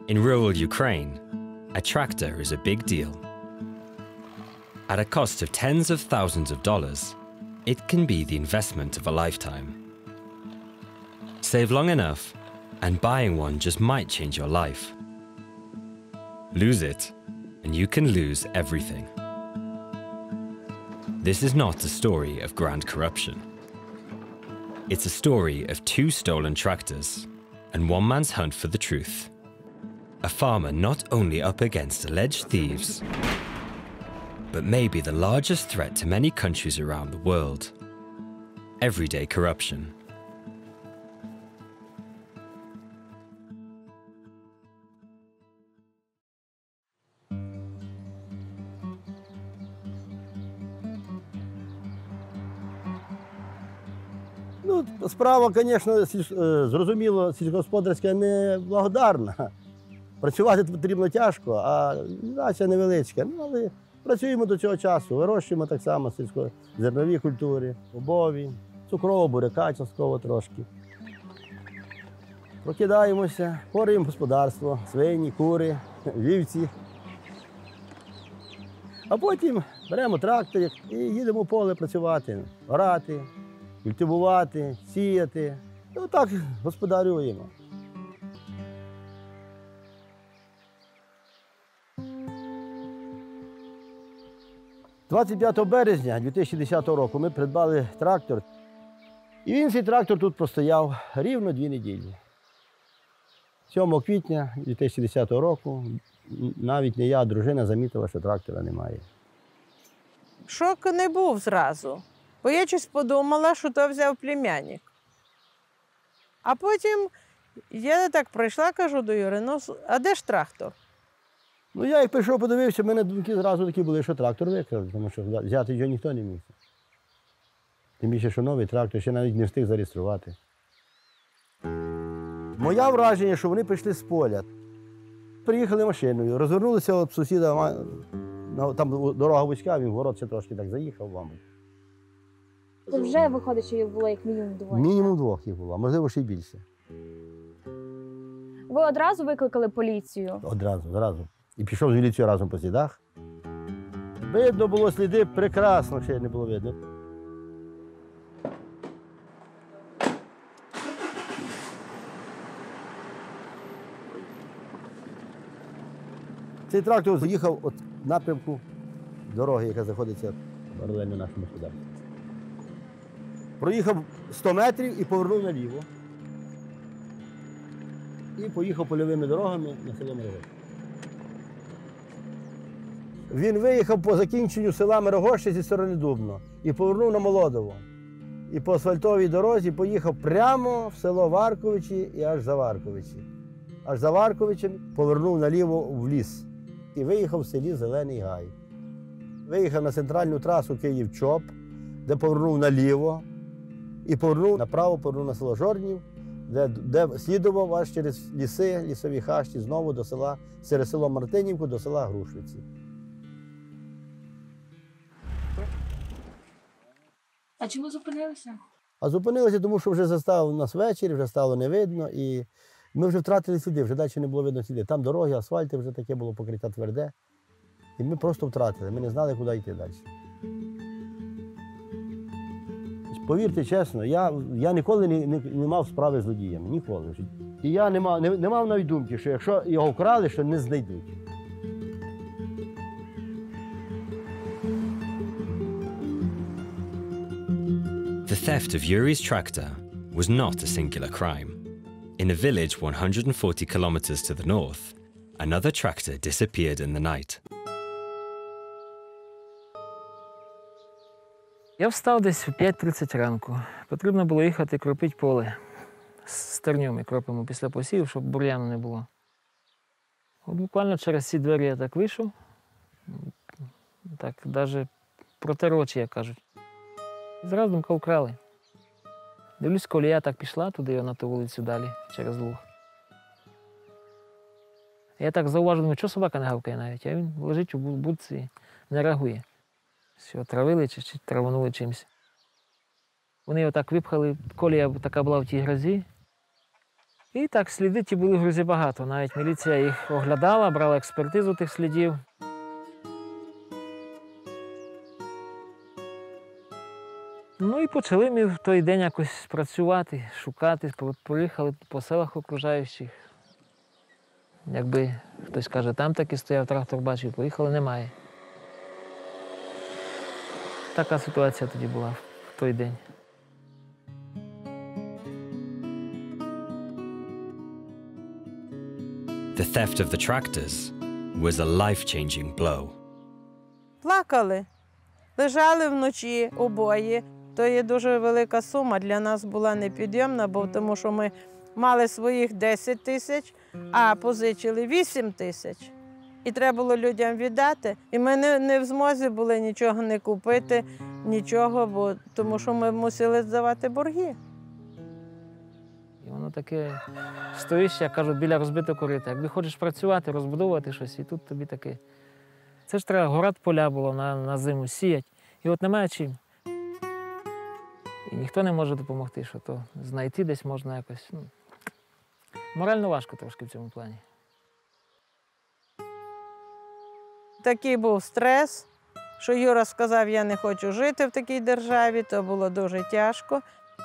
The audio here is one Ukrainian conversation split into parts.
In rural Ukraine, a tractor is a big deal. At a cost of tens of thousands of dollars, it can be the investment of a lifetime. Save long enough, and buying one just might change your life. Lose it, and you can lose everything. This is not a story of grand corruption. It's a story of two stolen tractors and one man's hunt for the truth. A farmer not only up against alleged thieves, but maybe the largest threat to many countries around the world: everyday corruption. Ну, справа, звісно, зрозуміло, сільськогосподарська неблагодарна. Працювати потрібно тяжко, а дача невеличка. Ну, але працюємо до цього часу, вирощуємо так само зернові культури, бобові, цукрового буряка частково трошки. Прокидаємося, порюємо господарство, свині, кури, вівці. А потім беремо трактор і їдемо в поле працювати, орати, культивувати, сіяти. І отак господарюємо. – 25 березня 2010 року ми придбали трактор. І він, цей трактор, тут простояв рівно 2 неділі. 7 квітня 2010 року навіть не я, а дружина замітила, що трактора немає. Шок не був зразу, бо я щось подумала, що то взяв племянник. А потім я так прийшла, кажу до Юри: ну, а де ж трактор? Ну, я як прийшов, подивився, в мене думки зразу такі були, що трактор викрали, тому що взяти його ніхто не міг. Тим більше, що новий трактор, ще навіть не встиг зареєструвати. Моє враження, що вони прийшли з поля. Приїхали машиною, розвернулися від сусіда, там дорога вузька, він в город ще трошки так заїхав, мабуть. То вже виходить, що їх було як мінімум 2? Мінімум 2 їх було, можливо, ще й більше. Ви одразу викликали поліцію? Одразу. І пішов з міліцією разом по слідах. Видно було сліди прекрасно, ще не було видно. Цей трактор заїхав від напрямку дороги, яка знаходиться паралельно нашому господарству. Проїхав 100 метрів і повернув наліво. І поїхав польовими дорогами на село Мирогощ. Він виїхав по закінченню села Мирогощ зі сторони Дубно і повернув на Молодово. І по асфальтовій дорозі поїхав прямо в село Варковичі і аж за Варковичі. Аж за Варковичем повернув наліво в ліс і виїхав в селі Зелений Гай. Виїхав на центральну трасу Київ-Чоп, де повернув наліво і повернув направо, повернув на село Жорнів, де слідував аж через ліси, лісові хащі, знову до села, через село Мартинівку до села Грушвиці. А чому зупинилися? А зупинилися, тому що вже застав нас ввечері, вже стало не видно, і ми вже втратили сліди, вже далі не було видно сліди. Там дороги, асфальти, вже таке було покриття тверде. І ми просто втратили, ми не знали, куди йти далі. Повірте чесно, я ніколи не мав справи з злодіями, ніколи. І я не мав навіть думки, що якщо його вкрали, що не знайдуть. The theft of Yuri's tractor was not a singular crime. In a village 140 kilometers to the north, another tractor disappeared in the night. Я встав десь о 5:30 ранку. Потрібно було їхати кропити поле з стерню. Кропимо після посівів, щоб бур'яну не було. От буквально через ці двері я так вийшов. Так, навіть протер очі, як кажуть. Зразу думка вкрали. Дивлюсь, колія так пішла туди, на ту вулицю далі, через Луг. Я так зауважив, думаю, що собака не гавкає навіть, а він лежить у будці, не реагує. Все, травили чи траванули чимось. Вони його так випхали, колія така була в тій грозі. І так, сліди ті були в грузі багато. Навіть міліція їх оглядала, брала експертизу тих слідів. Ну і почали ми в той день якось працювати, шукати, проїхали по селах окружаючих. Якби хтось каже, там таки стояв трактор, бачив, поїхали, немає. Така ситуація тоді була в той день. The theft of the tractors was a life-changing blow. Плакали, лежали вночі обоє. То є дуже велика сума, для нас була непідйомна, бо тому що ми мали своїх 10 тисяч, а позичили 8 тисяч. І треба було людям віддати. І ми не в змозі були нічого не купити, нічого, бо тому що ми мусили здавати борги. І воно таке стоїш, як кажуть, біля розбитого корита. Якби хочеш працювати, розбудовувати щось, і тут тобі таке. Це ж треба, город поля було на зиму сіяти. І от немає чим. І ніхто не може допомогти, що то знайти десь можна якось. Морально важко трошки в цьому плані. Такий був стрес, що Юра сказав, я не хочу жити в такій державі, то було дуже тяжко.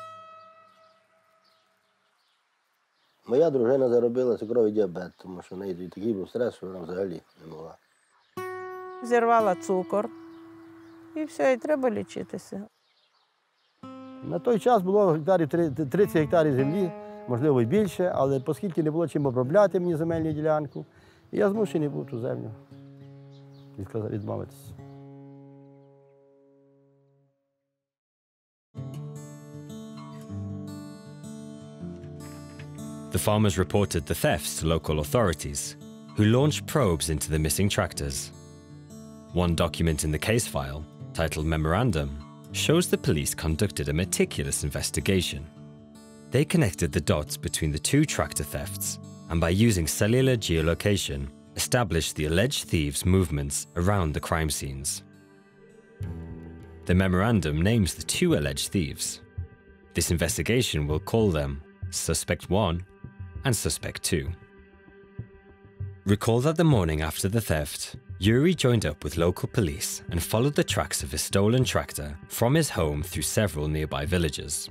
Моя дружина заробила цукровий діабет, тому що в неї такий був стрес, що вона взагалі не могла. Зірвала цукор. І все, і треба лічитися. На той час було гектарів 30 гектарів землі, можливо, і більше, але оскільки не було чим обробляти мені земельну ділянку, я змушений був ту землю відмовитися. The farmers reported the thefts to local authorities, who launched probes into the missing tractors. One document in the case file, titled Memorandum, shows the police conducted a meticulous investigation. They connected the dots between the two tractor thefts and, by using cellular geolocation, established the alleged thieves' movements around the crime scenes. The memorandum names the two alleged thieves. This investigation will call them Suspect 1 and Suspect 2. Recall that the morning after the theft, Yuri joined up with local police and followed the tracks of his stolen tractor from his home through several nearby villages.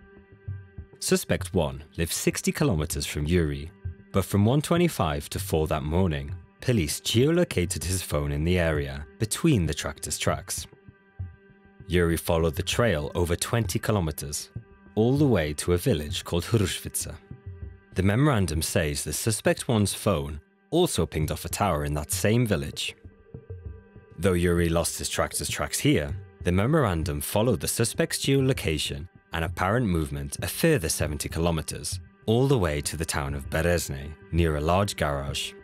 Suspect 1 lives 60 kilometers from Yuri, but from 1:25 to 4 that morning, police geolocated his phone in the area between the tractor's tracks. Yuri followed the trail over 20 kilometers, all the way to a village called Hrushvica. The memorandum says the Suspect 1's phone also pinged off a tower in that same village. Though Yuri lost his tractor's tracks here, the memorandum followed the suspect's geolocation and apparent movement a further 70 kilometers, all the way to the town of Berezne, near a large garage.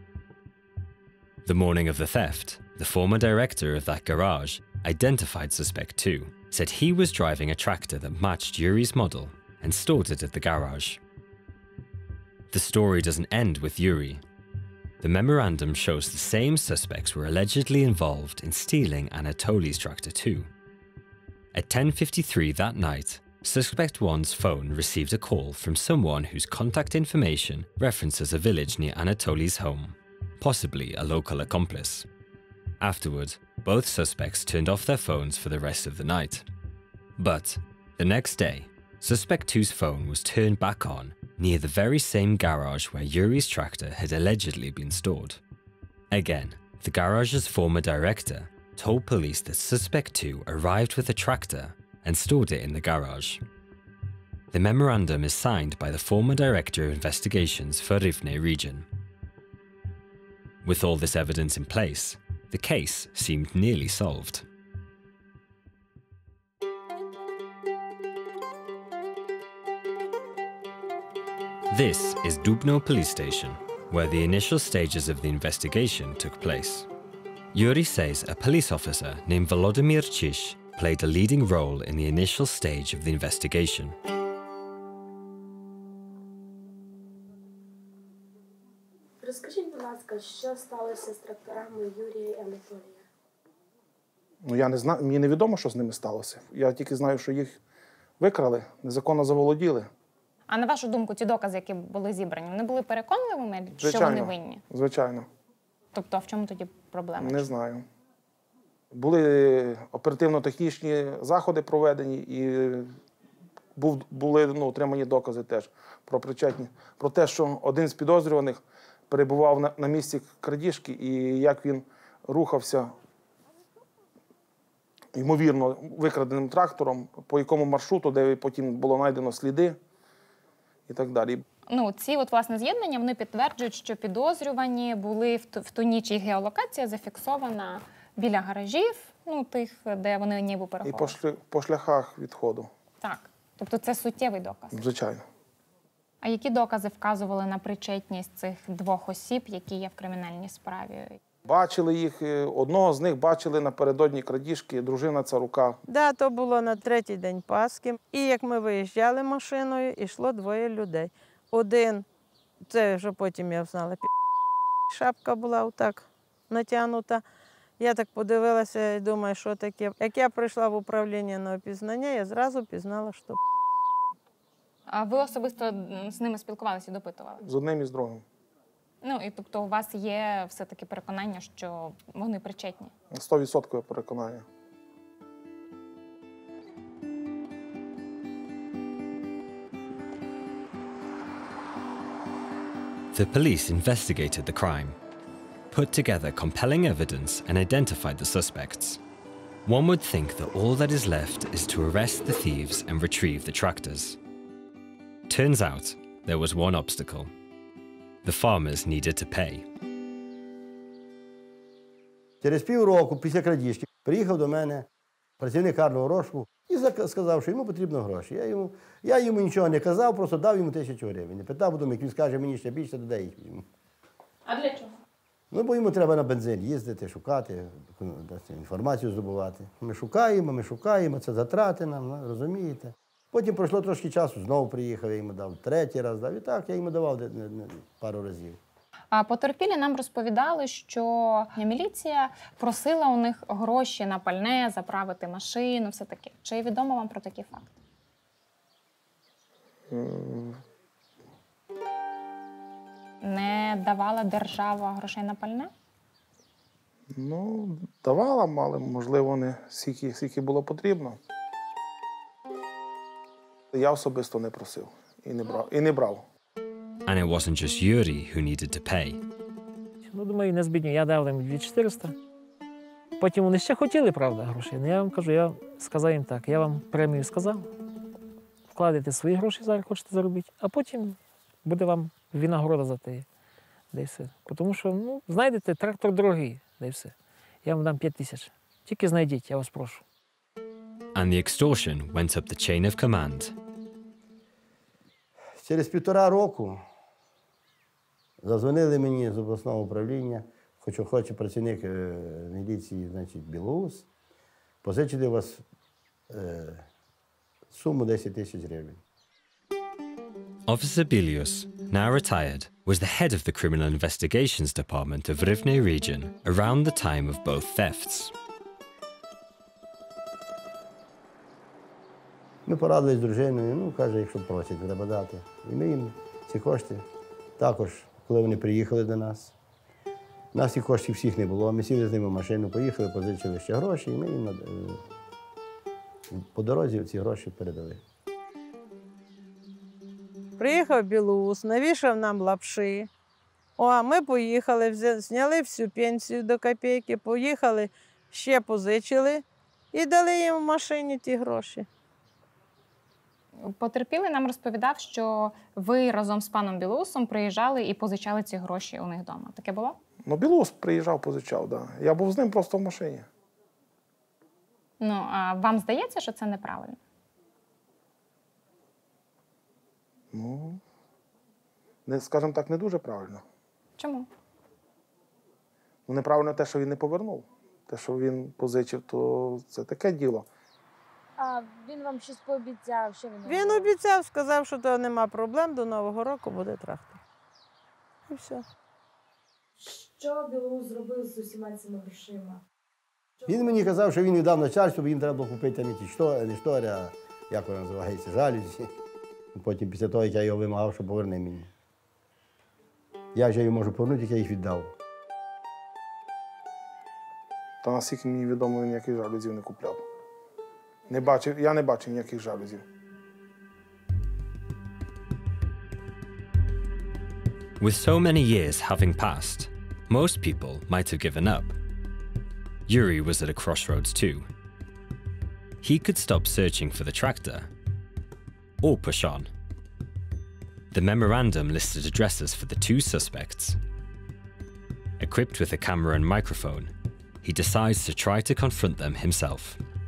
The morning of the theft, the former director of that garage identified Suspect 2, said he was driving a tractor that matched Yuri's model and stored it at the garage. The story doesn't end with Yuri. The memorandum shows the same suspects were allegedly involved in stealing Anatoly's tractor too. At 10:53 that night, Suspect 1's phone received a call from someone whose contact information references a village near Anatoly's home, possibly a local accomplice. Afterward, both suspects turned off their phones for the rest of the night. But the next day, Suspect 2's phone was turned back on near the very same garage where Yuri's tractor had allegedly been stored. Again, the garage's former director told police that Suspect 2 arrived with a tractor and stored it in the garage. The memorandum is signed by the former director of investigations for Rivne region. With all this evidence in place, the case seemed nearly solved. This is Dubno police station, where the initial stages of the investigation took place. Yuri says a police officer named Volodymyr Chish played a leading role in the initial stage of the investigation. Розкажіть, будь ласка, що сталося з тракторами Юрія і Анатолія? Ну, я не знаю, мені невідомо, що з ними сталося. Я тільки знаю, що їх викрали, незаконно заволоділи. А на вашу думку, ті докази, які були зібрані, вони були переконливими, що Звичайно. вони винні? Звичайно. Тобто, в чому тоді проблема? Не знаю. Були оперативно-технічні заходи проведені і були отримані докази теж про причетність. Про те, що один з підозрюваних перебував на місці крадіжки і як він рухався, ймовірно, викраденим трактором, по якому маршруту, де потім було знайдено сліди і так далі. Ці власне з'єднання, вони підтверджують, що підозрювані були в ту ніч, і геолокація зафіксована біля гаражів, тих, де вони ніби І переховували. по шляхах відходу. Так. Тобто це суттєвий доказ. Звичайно. А які докази вказували на причетність цих двох осіб, які є в кримінальній справі? Бачили їх, одного з них бачили напередодні крадіжки, дружина Царука. Да, то було на третій день Пасхи. І як ми виїжджали машиною, йшло двоє людей. Один, це вже потім я знала, шапка була отак натягнута. Я так подивилася і думаю, що таке. Як я прийшла в управління на опізнання, я зразу пізнала, що А ви особисто з ними спілкувалися і допитували? З одним і з другим. І тобто у вас є все-таки переконання, що вони причетні? 100% переконання. The police investigated the crime, put together compelling evidence and identified the suspects. One would think that all that is left is to arrest the thieves and retrieve the tractors. Turns out there was one obstacle. The farmers needed to pay. Через півроку після крадіжки приїхав до мене працівник карного розшуку і сказав, що йому потрібно гроші. Я йому нічого не казав, просто дав йому 1000 гривень. Не питав, бо думаю, як він скаже мені ще більше, додай їх йому. А для чого? Бо йому треба на бензин їздити, шукати, інформацію здобувати. Ми шукаємо, це затрати нам, розумієте. Потім пройшло трошки часу, знову приїхав, я йому дав, третій раз дав. І так, я йому давав пару разів. А потерпілі нам розповідали, що міліція просила у них гроші на пальне, заправити машину, все таке. Чи відомо вам про такі факти? Не давала держава грошей на пальне? Давала, але, можливо, не скільки було потрібно. Я особисто не просив і не брав. And it wasn't just Yuri who needed to pay. Думаю, не збідню. Я дав їм 2400. Потім вони ще хотіли, правда, грошей. Я вам кажу, я сказав їм так, я вам премію сказав, вкладайте свої гроші, зараз хочете заробити, а потім буде вам винагорода за те. Да і все. Тому що, знайдете, трактор дорогий, да і все. Я вам дам 5000. Тільки знайдіть, я вас прошу. And the extortion went up the chain of command. Через 1,5 року задзвонили мені з обласного управління, хоче працівник міліції, Білоус, позичити у вас суму 10 000 гривень. Officer Bilius, now retired, was the head of the Criminal Investigations Department of Rivne region around the time of both thefts. Ми порадились з дружиною, каже, якщо просять, треба дати. І ми їм ці кошти також, коли вони приїхали до нас. У нас цих коштів всіх не було, ми сіли з ними в машину, поїхали, позичили ще гроші, і ми їм по дорозі ці гроші передали. приїхав Білоус, навішав нам лапши. А ми поїхали, зняли всю пенсію до копійки, поїхали, ще позичили і дали їм в машині ті гроші. Потерпілий нам розповідав, що ви разом з паном Білоусом приїжджали і позичали ці гроші у них вдома. Таке було? Білоус приїжджав, позичав, так. Я був з ним просто в машині. А вам здається, що це неправильно? Скажімо так, не дуже правильно. Чому? Неправильно те, що він не повернув. Те, що він позичив, то це таке діло. А він вам щось пообіцяв? Що Він обіцяв, сказав, що то нема проблем, до Нового року буде трактор. І все. Що Білоус зробив з усіма цими грошима? Він мені казав, що він віддав начальству, бо їм треба було купити там не штори, а як вона називається, жалюзі. Потім, після того, як я його вимагав, що поверни мені. Як же я його можу повернути, як я їх віддав? Та наскільки мені відомо, він ніяких жалюзів не купляв. Я не бачив ніяких жалюзів. With so many years having passed, most people might have given up. Yuri was at a crossroads too. He could stop searching for the tractor or push on. The memorandum listed addresses for the two suspects. Equipped with a camera and microphone, he decides to try to confront them himself.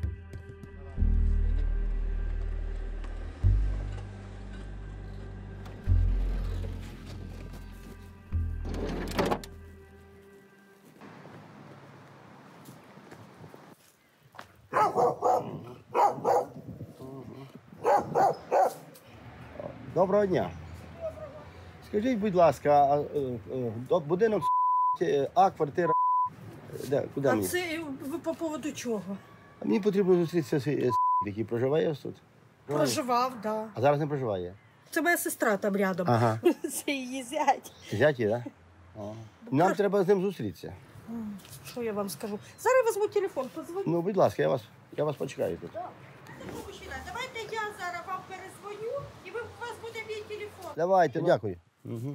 Доброго дня. Скажіть, будь ласка, будинок А, квартира. Куди мені? Це ви по поводу чого? Мені потрібно зустрітися з який проживає ось тут. Проживав, так. Да. А зараз не проживає. Це моя сестра там рядом. Ага. Це її зять. Зяті, так? Нам треба з ним зустрітися. Що я вам скажу? Зараз візьму телефон, позвоню. Ну, будь ласка, я вас почекаю тут. Мужчина, давайте я зараз вам перезвоню, і у вас буде мій телефон. Давайте, дякую. Угу.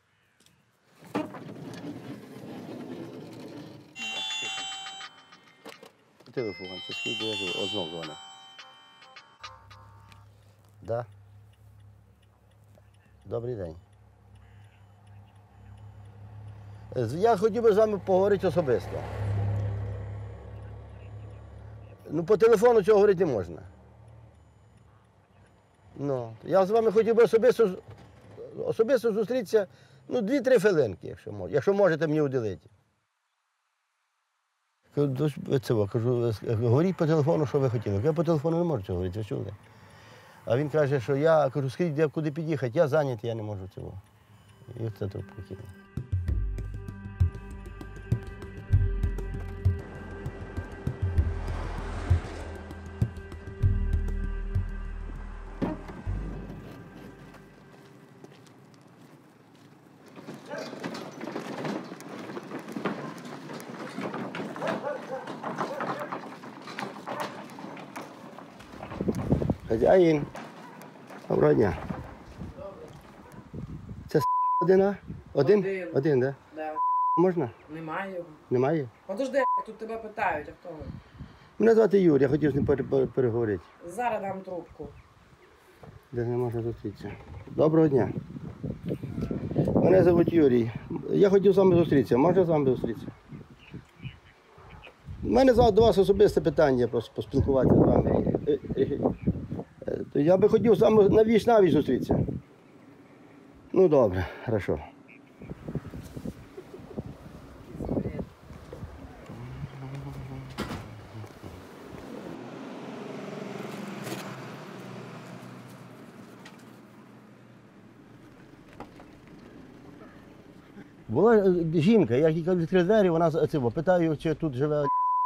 Телефон, це скільки я живу? От знов дзвонить. Да. Добрий день. Я хотів би з вами поговорити особисто. Ну, по телефону цього говорити не можна. Ну, я з вами хотів би особисто зустрітися, ну, 2-3 хвилинки, якщо можете мені уділити. Кажу, говоріть по телефону, що ви хотіли. Я по телефону не можу цього говорити, ви чули? А він каже, що я, кажу, скажіть, куди під'їхати, я зайнятий, я не можу цього. І це трубку кинув. Хазяїн. Доброго дня. Це один, а? Один? Один, так? Да. Можна? Немає його. Немає? Подожди, тут тебе питають, а хто ви? Мене звати Юрій, я хотів з ним переговорити. Зараз дам трубку. Де не можна зустрітися. Доброго дня. Мене звуть Юрій. Я хотів з вами зустрітися. Можна з вами зустрітися? У мене до вас особисте питання, просто поспілкуватися з вами. Я би хотів з вами навіч зустрітися. Ну, добре, хорошо. Була жінка, я їй відкрив двері, вона питаю, чи тут живе.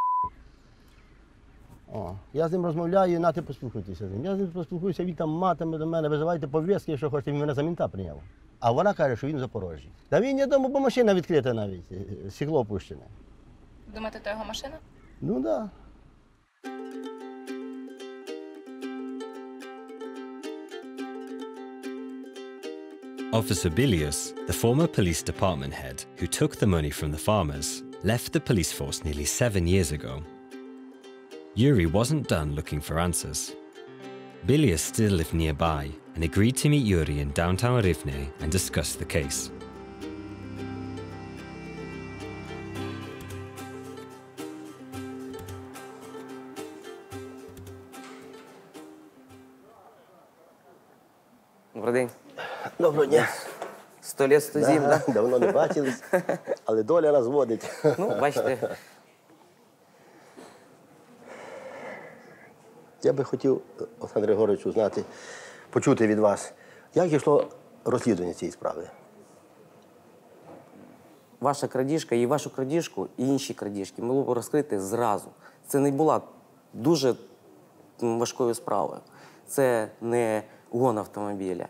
Я з ним розмовляю, нате поспілкуйтеся з ним. Я з ним поспілкуюся, він там матиме до мене, визивайте повістки, що хочете, він мене за мента прийняв. А вона каже, що він в Запорожжі. Та він, я думаю, бо машина відкрита навіть, стекло опущене. Думаєте, то його машина? Ну, так. Да. Officer Bilius, the former police department head who took the money from the farmers, left the police force nearly 7 years ago. Yuri wasn't done looking for answers. Bilius still lived nearby and agreed to meet Yuri in downtown Rivne and discuss the case. Добрий день. Доброго дня. 100 літ, 100 зим, да? Давно не бачились, але доля нас водить. Ну, бачите. Я би хотів, Олександр Григорович, узнати, почути від вас, як йшло розслідування цієї справи? Ваша крадіжка і вашу крадіжку, і інші крадіжки могло б розкрити зразу. Це не була дуже важкою справою. Це не угон автомобіля.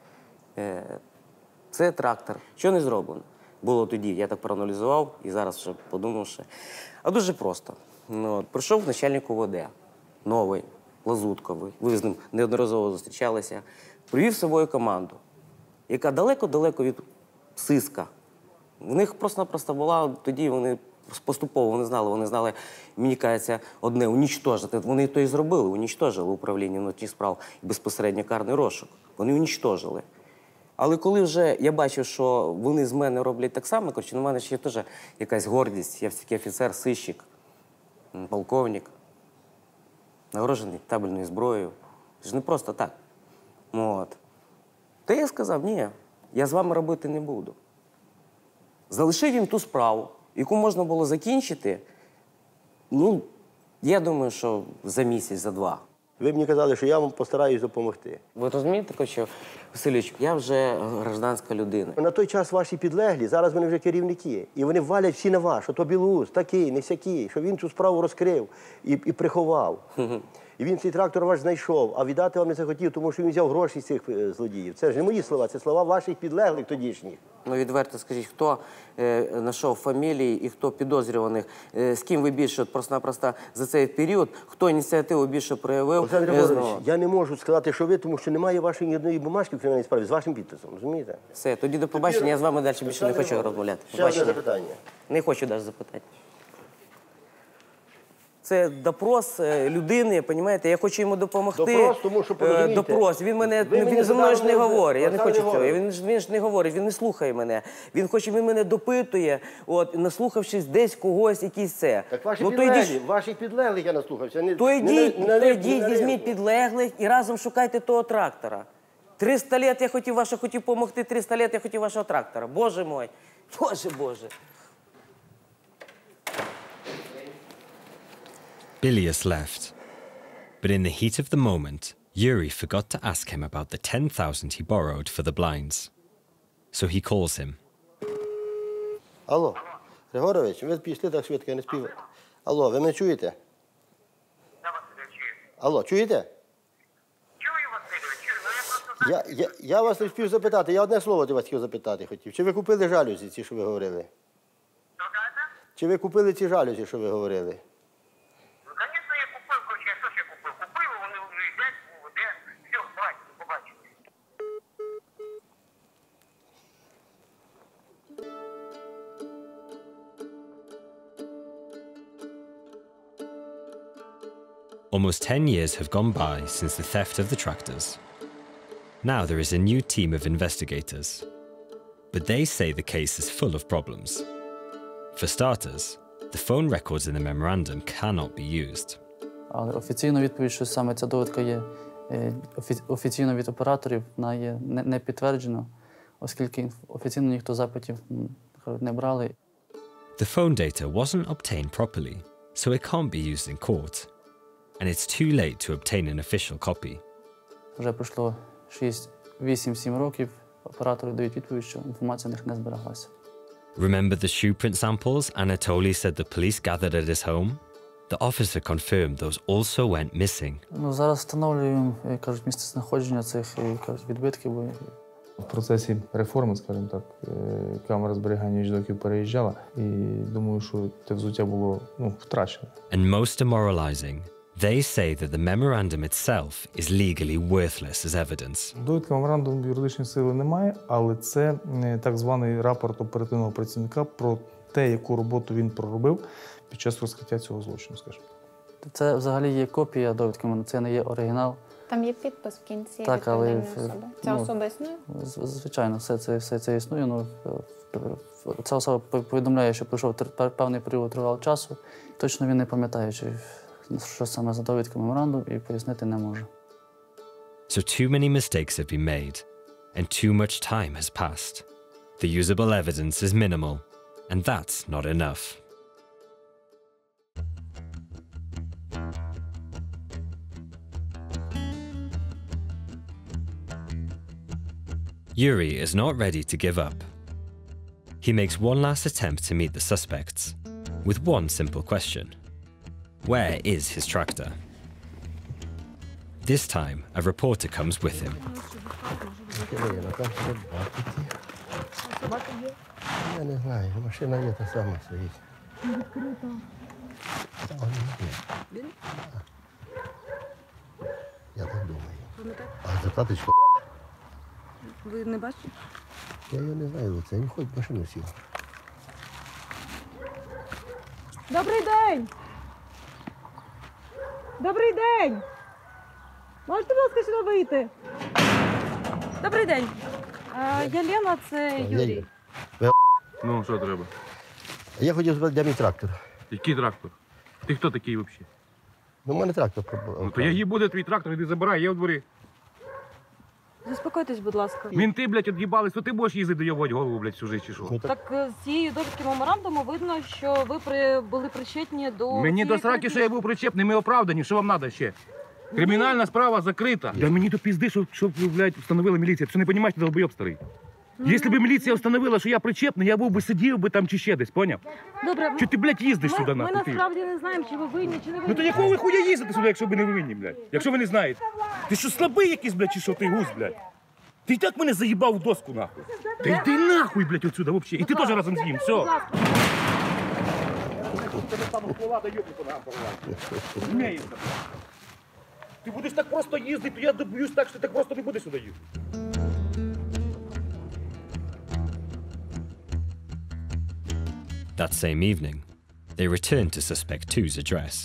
Це трактор. Що не зроблено? Було тоді, я так проаналізував і зараз вже подумавши. А дуже просто. Прийшов начальник УВД, новий, лазутковий, ви з ним неодноразово зустрічалися, привів з собою команду, яка далеко-далеко від сиска. В них просто-напросто була, тоді вони поступово вони знали, мені кажеться, одне – унічтожити. Вони то і зробили, унічтожили управління внутрішніх справ і безпосередньо карний розшук. Вони унічтожили. Але коли вже я бачив, що вони з мене роблять так само, коротше, на мене ще теж якась гордість. Я все-таки офіцер, сищик, полковник, нагороджений табельною зброєю. Це ж не просто так. Та я сказав, ні, я з вами робити не буду. Залишив їм ту справу, яку можна було закінчити, я думаю, що за місяць, за два. Ви мені казали, що я вам постараюсь допомогти. Ви розумієте, що, Васильович, я вже гражданська людина. На той час ваші підлеглі, зараз вони вже керівники. І вони валять всі на вас, що то Білоус, такий, не сякий, що він цю справу розкрив і приховав. І він цей трактор ваш знайшов, а віддати вам не захотів, тому що він взяв гроші з цих злодіїв. Це ж не мої слова, це слова ваших підлеглих тодішніх. Відверто скажіть, хто знайшов фамілії і хто підозрюваних, з ким ви більше, просто-напросто за цей період, хто ініціативу більше проявив? Олександр Григорович, я не можу сказати, що ви, тому що немає вашої ні одної бумажки в кримінальній справі з вашим підписом, розумієте? Все, тоді до побачення, я з вами далі більше не хочу розмовляти. Ще одне запитання. Не хочу навіть запитати. Це допрос людини, розумієте, я хочу йому допомогти. Допрос, тому що, порозумієте, допрос. Він зі мною ж не говорить, я не хочу цього. Він ж не говорить, він не слухає мене. Він мене допитує, наслухавшись десь когось, якийсь це. Так ваших підлеглих я наслухався. То йдіть, візьміть підлеглих і разом шукайте того трактора. 300 років я хотів допомогти, 300 років я хотів вашого трактора. Боже мой, Боже. Bilius left. But in the heat of the moment, Yuri forgot to ask him about the 10,000 he borrowed for the blinds. So he calls him. Алло, Григорович, ви пішли так швидко, я не спів. Алло, ви мене чуєте? Алло, чуєте? Чую, Васильович, чую. Я вас не встиг запитати, я одне слово вас хотів запитати хотів. Чи ви купили жалюзі, ці, що ви говорили? Чи ви купили ці жалюзі, що ви говорили? Звісно, я купив, коротше, я що ще купив? Купив, вони вже йдуть, де, все, давайте, побачимо. Almost 10 years have gone by since the theft of the tractors. Now there is a new team of investigators. But they say the case is full of problems. For starters, the phone records in the memorandum cannot be used. Але офіційна відповідь, що саме ця довідка є офіційно від операторів, вона є не підтверджена, оскільки офіційно ніхто запитів не брали. The phone data wasn't obtained properly, so it can't be used in court. And it's too late to obtain an official copy. Вже пройшло 8-7 років, оператори дають відповідь, що інформація в них не збереглася. Remember the shoe print samples Anatoly said the police gathered at his home? The officer confirmed those also went missing. Зараз встановлюємо, кажуть, місце знаходження цих відбитків. В процесі реформи, скажімо так, камера зберігання вічдоків переїжджала, і думаю, що те взуття було втрачене. And most demoralizing, they say that the memorandum itself is legally worthless as evidence. Довідка меморандуму юридичної сили немає, але це так званий рапорт оперативного працівника про те, яку роботу він проробив під час розкриття цього злочину, скажімо. Це взагалі є копія довідки, це не є оригінал. Там є підпис в кінці так, відповідальної особи. Ця особа існує? Звичайно, все це існує. Ця особа повідомляє, що пройшов певний період тривалого часу. Точно він не пам'ятає, що саме за довідка меморандум, і пояснити не може. So too many mistakes have been made, and too much time has passed. The usable evidence is minimal, and that's not enough. Yuri is not ready to give up. He makes one last attempt to meet the suspects, with one simple question. Where is his tractor? This time, a reporter comes with him. Я не знаю, машина є та сама стоїть. Я так думаю. А закаточка? Ви не бачите? Я його не знаю, це він хоч в машину сів. Добрий день! Добрий день! Можете, будь ласка, сюди вийти? Добрий день. Я Лена, це Юрій. Ну, що треба? Я хотів збити для мій трактор. Який трактор? Ти хто такий взагалі? Ну, у мене трактор. Ну, то я її буде твій трактор, іди забирай, я у дворі. Заспокойтесь, будь ласка. Мінти, блядь, від'їбались, то ти будеш їздити йовувати голову, блядь, всю життя, чи що? Так з цієї довідки меморандуму видно, що ви були причетні до... Мені до сраки, що я був причепний, ми оправдані, що вам треба ще? Кримінальна справа закрита. Да мені до пізди, щоб, блядь, встановила міліція. Ти що не розумієш, ти долбойоб старий? Якщо б міліція встановила, що я причепний, я був би сидів би там чи ще десь, поняв? Добре. Чи ти, блядь, їздиш сюди, Ми нахуй? насправді не знаємо, чи ви винні, чи не винні. Ну то якого ви хуя їздите сюди, якщо ви не винні, блядь? Якщо ви не знаєте? Ти що, слабий якийсь, блядь, чи що ти гусь, блядь? Ти і так мене заїбав в доску, нахуй. Та йди нахуй, блядь, отсюда, взагалі. І ти теж разом з ним, все. Ти будеш так просто їздити, то я доб'юсь так, що ти так просто не будеш сюди їздити. That same evening, they return to suspect 2's address.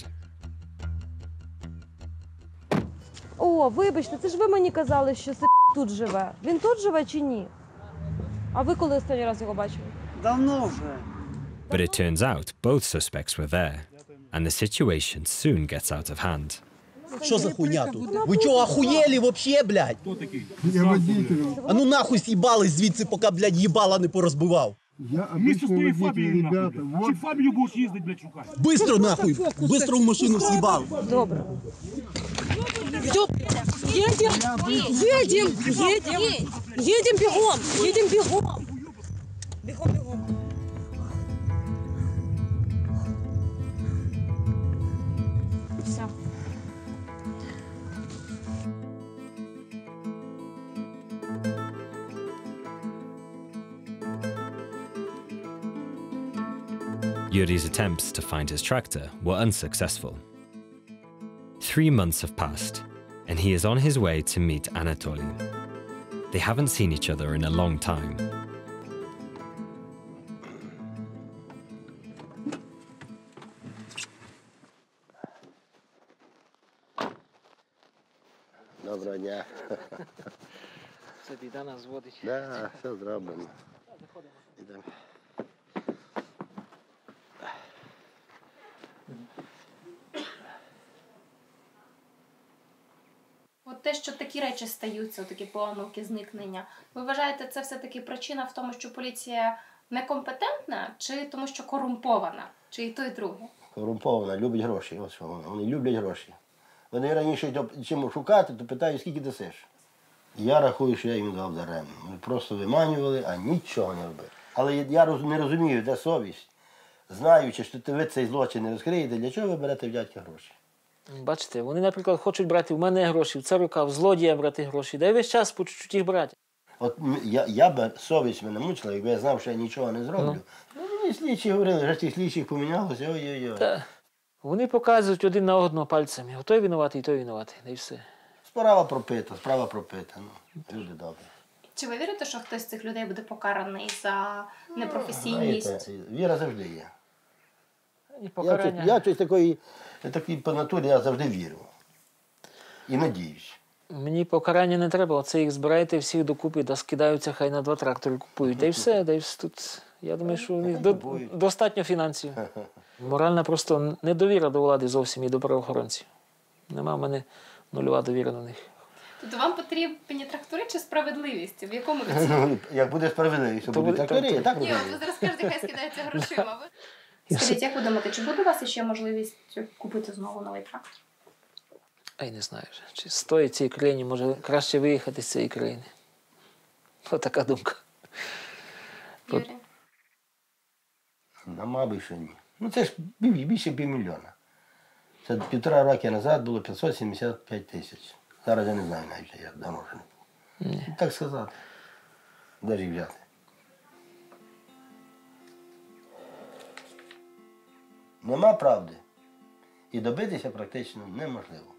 О, вибачте, це ж ви мені казали, що тут живе. Він тут живе чи ні? А ви коли останній раз його бачили? Давно вже. But it turns out both suspects were there, and the situation soon gets out of hand. Що за хуйня тут? Ви чого, охуєлі вообще, блядь? Хто такий? Я водитель. А ну нахуй з'їбались звідси, поки, блядь, їбала не порозбивав. Місто з твоєю фабією, нахуй. Чи фабію будеш їздити, блядь, шукати? Бистро, нахуй, бистро в машину з'їбав. Добре. Едем бегом. Бегом. Все. Yuri's attempts to find his tractor were unsuccessful. 3 months have passed, and he is on his way to meet Anatoly. They haven't seen each other in a long time. Доброго дня. Це біда нас зводить. Так, все зроблено. Ідемо. От те, що такі речі стаються, такі поодинокі зникнення, ви вважаєте, це все-таки причина в тому, що поліція некомпетентна, чи тому, що корумпована, чи і то, і друге? Корумпована, любить гроші. Ось що вони люблять гроші. Вони раніше чим шукати, то питають, скільки дасиш. Я рахую, що я їм дав даремно. Ми просто виманювали, а нічого не робили. Але я не розумію, де совість. Знаючи, що ви цей злочин не розкриєте, для чого ви берете в дядька гроші? Бачите, вони, наприклад, хочуть брати в мене гроші, в царука, в злодія брати гроші, да й весь час по чуть-чуть їх брати. От я б совість мене мучила, якби я знав, що я нічого не зроблю. Ну, і слідчі говорили, вже тих слідчих помінялося, ой-ой-ой. Та, вони показують один на одного пальцями. Той винуватий, той винуватий, да й все. Справа пропита. Ну, люди добрі. Чи ви вірите, що хтось з цих людей буде покараний за непрофесійність? Знаєте, віра завжди є. Покарання. Я щось такий по натурі я завжди вірю. І надіюсь. Мені покарання не треба, оце їх збираєте всіх докупи, да скидаються, хай на 2 трактори купують. Да й все, да й тут. Я думаю, що у них достатньо фінансів. Моральна просто недовіра до влади зовсім і до правоохоронців. Нема в мене нульова довіра до них. Тобто вам потрібні трактори чи справедливість? В якому відсотку? Як буде справедливість, то будуть трактори, так? Ні, ви зараз кажете, хай скидається грошима. Скажіть, як ви думаєте, чи буде у вас ще можливість купити знову новий трактор? Ай, не знаю вже. Чи стоїть цій країні, може краще виїхати з цієї країни. Ось така думка. Юрій? Мабуть, що ні. Ну це ж більше $500 000. Це 1,5 роки назад було 575 000. Зараз я не знаю навіть, як давно вже не було. Так сказати. Де ж їх взяти? Нема правди. І добитися практично неможливо.